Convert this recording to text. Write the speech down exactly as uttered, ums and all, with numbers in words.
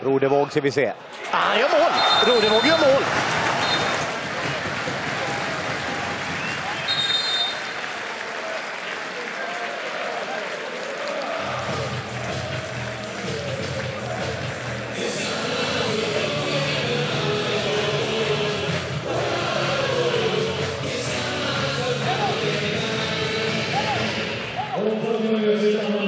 Rodevåg ska vi se. Ah, han gör mål! Rodevåg gör mål! Och